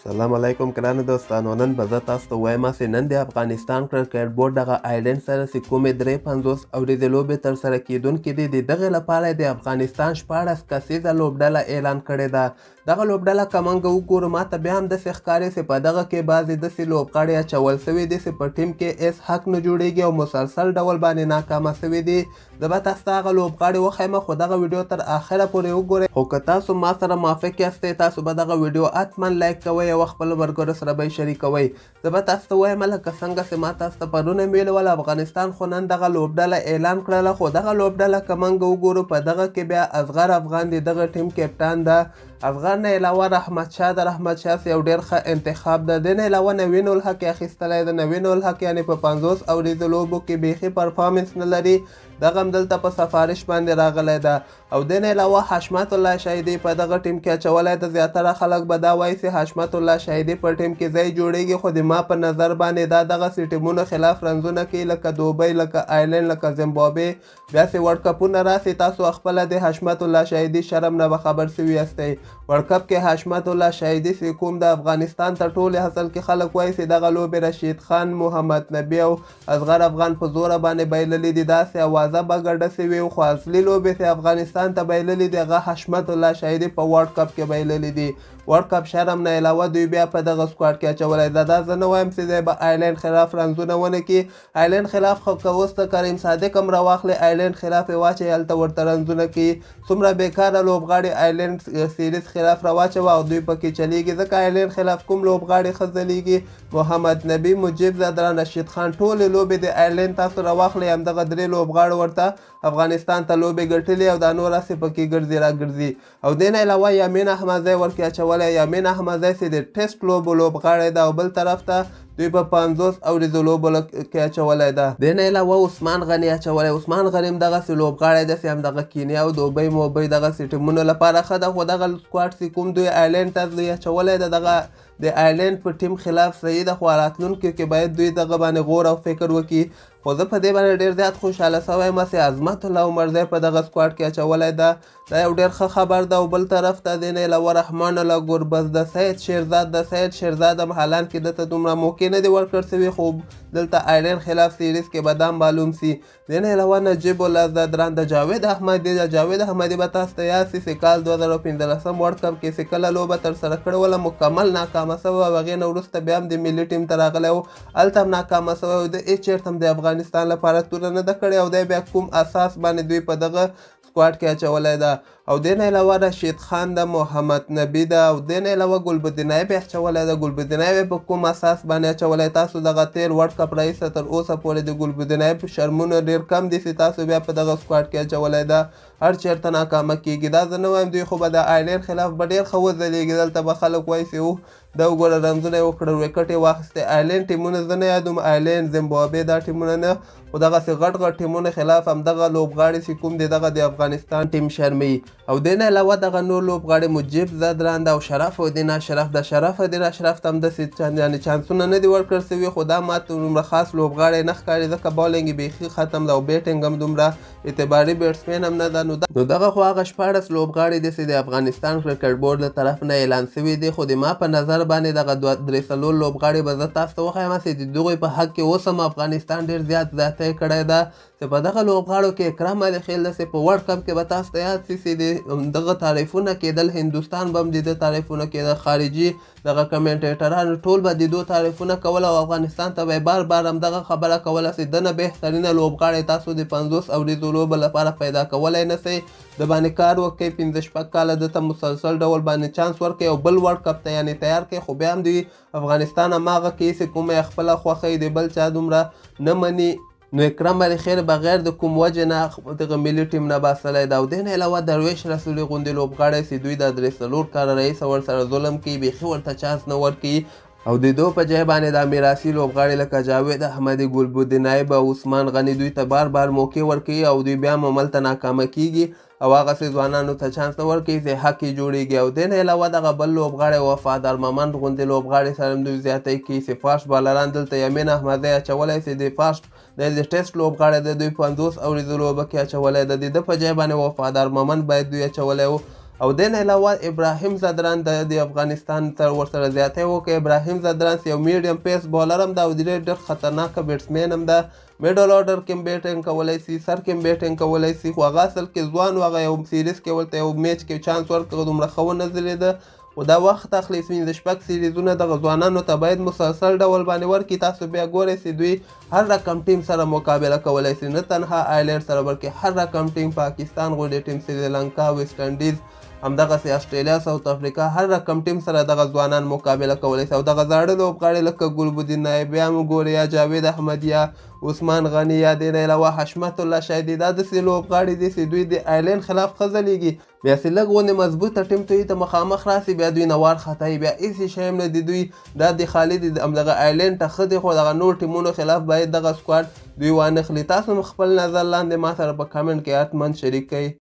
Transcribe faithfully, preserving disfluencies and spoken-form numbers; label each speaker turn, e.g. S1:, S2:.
S1: سلام علیکم ګرانو دوستانو، نن به زه تاسو ته وایم چې نن د افغانستان کرکټ بورډ دغه آیلینډ سره چې کومې درې پنځوس اوریزې لوبې ترسره کیدونکې دي د دغې لپاره د افغانستان شپاړس کسیزه لوبډله اعلان کړې ده. دغه لوبډله که موږ وګورو ماته بیا هم داسې ښکاري چې په دغه کې بعضې داسې لوبغاړي اچول سوي دي چې په ټیم کې هېڅ حق نه جوړیږي او مسلسل ډول باندې ناکامه سوي دي. زه به تاسو ته هغه لوبغاړي وښیم، خو دغه ویډیو تر آخره پورې وګورئ. خو که تاسو ما سره موافق یاستئ تاسو به دغه ویډیو حتما لایک کوئ او خپل ملګرو سره به یې شریکوئ. زه به تاسو ته وایم لکه څنګه چې ما تاسو ته پرون ویلي ول افغانستان خو نن دغه لوبډله اعلان کړله، خو دغه لوبډله که موږ وګورو په دغه کې بیا اصغر افغان د دغه ټیم کپټان ده. افغان نه علاوه رحمت شاه د رحمت شاه یو ډېر ښه انتخاب ده. د نه علاوه نوین الحق یې اخیستلی ده. نوین الحق یعنې په پنځوس اوریزو لوبو کې بیخي پرفارمنس نه لري، دغه هم دلته په سفارش باندې راغلی ده. او د نه علاوه حشمت الله شهیدي په دغه ټیم کې اچولی ده. زیاتره خلک به دا وایي چې حشمت الله شهیدي په ټیم کې ځای جوړیږي، خو د ما په نظر باندې دا دغسې ټیمونو خلاف رنځونه کوي لکه دوبۍ، لکه آیلینډ، لکه زیمبابوې. بیا چې ورلډ کپونه راسي تاسو خپله د حشمت الله شهیدي شرم نه به خبر سوي یاستئ. ورلډ کپ کې حشمت الله شهیدي چې کوم د افغانستان تر ټولې اصل کې خلک وایي چې دغه لوبې رشید خان، محمد نبي او اصغر افغان په زوره باندې بایللي دي. داسې اوازه به ګډه سوي وي، خو اصلي لوبې چې افغانستان ته بایللي دي هغه حشمت الله شهیدي په ورلډ کپ کې بایللي دي. ورلډ کپ شرم نه علاوه دوی بیا په دغه سکواډ کې اچولی ده. دا زه نه وایم چې دی به آیلینډ خلاف رنځونه ونه کړي. آیلینډ خلاف خو که اوس ته کریم صادق هم راواخلې آیلینډ خلاف یې واچوي هلته ورته رنځونه کوي. څومره بېکاره لوبغاړي آیلینډ سیریز خلاف راواچوه او دوی پکې چلیږي، ځکه آیلینډ خلاف کوم لوبغاړي ښه ځلیږي. محمد نبي، مجیب زدران، رشید خان، ټولې لوبې د آیلینډ تاسو راواخلئ همدغه درې لوبغاړو ورته افغانستان ته لوبې ګټلې او دا نور هسې پکې ګرځي را ګرځي. او دې نه علاوه یامین احمدزی ورکې اچولی. یامین احمدزی چې د ټیسټ لوبو لوبغاړی ده او بل طرف ته دوی په پنځوس اوریزو لوبو کې اچولی ده. دې نه علاوه عثمان غني اچولی. عثمان غني هم دغسې لوبغاړی ده چې همدغه کینیا او دوبۍ موبۍ دغسې ټیمونو لپاره ښه ده، خو دغه سکواډ چې کوم دوی آیلینډ ته دوی اچولی ده دغه د آیلینډ په ټیم خلاف صحیح ده، خو راتلونکي کې باید دوی دغه باندې غور او فکر وکړي. خو زه په دې باندې ډېر زیات خوشحاله سوی یم چې عظمت الله عمرزی په دغه سکواډ کې اچولی ده. دا یو ډېر ښه خبر ده. او بل طرف ته د نه علاوه رحمان الله ګربز د سید شیرزاد د سید شیرزاد هم حالان کې دته دومره موقع نه دی ورکړل سوي، خو دلته آیلینډ خلاف سیریز کې به دا معلوم سي. د نه علاوه نجیب الله زدران، د جاوید احمدي د جاوید احمدي به تاسو ته یاد سي چې کال دوه زره پنځلسم ورلډ کپ کې چې کله لوبه ترسره کړې وله مکمل ناکامه سوی او هغې نه وروسته بیا هم د ملي ټیم ته راغلی و، هلته هم ناکامه سوی و. د هېڅ چېرته هم د افغانستان لپاره توره نه ده کړې او دی بیا کوم اساس باندې دوی په دغه سکواډ کې اچولی ده. او دې نه علاوه رشید خان ده، محمد نبي ده او دې نه علاوه ګلبدینایب یې اچولی ده. ګلبدینایب یې په کوم اساس باندې اچولی؟ تاسو دغه تېر ورلډ کپ رئیسه تر اوسه پورې د ګلبدینایب شرمونه ډېر کم دي چې تاسو بیا په دغه سکواډ کې اچولی ده. هر چېرته ناکامه کېږي. دا زه نه وایم دوی خو به د آیلینډ خلاف به ډېر ښه وځلیږي. دلته به خلک وایي چې اوه دا وګوره رنځونه یې وکړل، ویکټ یې واخیستی. آیلینډ ټیمونه زه نه یادوم، آیلینډ، زیمبابوې دا ټیمونه نه، خو دغسې غټ غټ ټیمونه خلاف همدغه لوبغاړي چې کوم دی دغه د افغانستان ټیم شرموي. او دې نه علاوه دغه نور لوبغاړي مجیب زدران ده او شرف الدین اشرف ده. شرف الدین اشرف ته هم داسې یعنې چانسونه نه دي ورکړل سوي، خو دا ماته دومره خاص لوبغاړی نه ښکاري ځکه بالینګ یې بیخي ختم ده او بیټینګ هم دومره اعتباري بیټسمین هم نه ده. نو دغه خو هغه شپاړس لوبغاړي دي چې د افغانستان کرکټ بورډ له طرف نه اعلان سوي دي، خو د ما په نظر باندې دغه دوه درې څلور لوبغاړي به زه تاسو ته وښیم چې د دغوی په حق کې اوس هم افغانستان ډېر زیات زیاتی کړی ده. چې په دغه لوبغاړو کې اکرم علي خیل ده چې په ورلډ کپ کې به تاسو ته یاد سي چې د دغه تعریفونه کېدل، هندوستان به هم د ده تعریفونه کېدل، خارجي دغه کمنټیټرانو ټول به د دو تعریفونه کول او افغانستان ته به یې بار بار همدغه خبره کوله چې ده نه بهترینه لوبغاړی تاسو د پنځوس اوریزو لوبو لپاره پیدا کولی نه سئ. د باندې کار وکړئ، پنځه شپږ کاله ده ته مسلسل ډول باندې چانس ورکړئ او بل ورلډ کپ ته یعنې تیار کړئ. خو بیا هم د افغانستان هماغه کوي چې کومه یې خپله خوښه د بل چا دومره نه مني. نو اکرم علي خیر بغیر د کوم وجې نه دغه ملي ټیم نه باسلی ده. او دې نه علاوه درویش رسولي غوندې لوبغاړی چې دوی د درې څلور کاله رئیسه ورسره ظلم کوي، بیخي ورته چانس نه ورکوي او د دو په ځای باندې دا میراثي لوبغاړي لکه جاوید احمدي، ګلبدینایب او عثمان غني دوی ته بار بار موقع ورکوي او دوی بیا هم هملته ناکامه کیږي او هغسې ځوانانو ته چانس نه ورکوي چې حق یې جوړیږي. او دې نه علاوه دغه بل لوبغاړی وفادار ممند غوندې لوبغاړي سره هم دوی زیاتی کوي چې فاسټ بالران دلته یمین احمدزی اچولی چې د فاسټ د ټیسټ لوبغاړی د دوی پنځوس اوریزو لوبه کې اچولی ده. د ده په ځای باندې وفادار ممند باید دوی اچولی و او دین علاوه ابراهیم زدران د افغانستان سره ورسره زیاتی وکړه. ابراهیم زدران یو میډیم پیس بالر هم ده او ډېر خطرناکه بیټسمین هم ده. میډل آرډر کې هم بیټینګ کولی سي، سر کې هم بیټینګ کولی سي، خو هغه اصل کې ځوان و. هغه یو سیریز کې ورته یو میچ کې چانس ورکړه، دومره ښه ونه ځلېده. خو دا وخت اخلي د شپږ سیریزونه دغه ځوانانو ته باید مسلسل ډول باندې ورکړي. تاسو بیا ګورئ چې دوی هر رقم ټیم سره مقابله کولی شي، نه تنها آیلینډ سره بلکې هر رقم ټیم، پاکستان غوندې ټیم، سریلانکا، ویسټ انډیز، همدغسې اسټرالیا، ساوث افریقا، هر رقم ټیم سره دغه ځوانان مقابله کولی شي. او دغه زاړه لوبغاړي لکه ګلبدین نایبي هم وګورئ، یا جاوید احمد، یا عثمان غني، یا دې نه علاوه حشمت الله شاهدي، دا داسې لوبغاړي دي چې دوی د آیلینډ خلاف ښه ځلیږي. بیا چې لږ غوندې مضبوطه ټیم ته ته مخامخ راسي، بیا دوی نه وارخطایي، بیا هېڅ شی هم نه دي. دوی دا د خالد همدغه آیلینډ ته ښه دي، خو دغه نور ټیمونو خلاف باید دغه سکواډ دوی وانخلي. تاسو هم خپل نظر لاندې ما سره په کمنټ کې حتما شریک کړئ.